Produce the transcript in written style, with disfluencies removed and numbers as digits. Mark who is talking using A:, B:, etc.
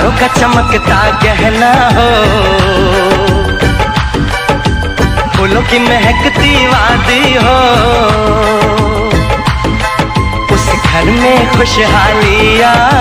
A: सितारों का चमकता गहना हो, फूलों की महकती वादी हो, उस घर में खुशहालियाँ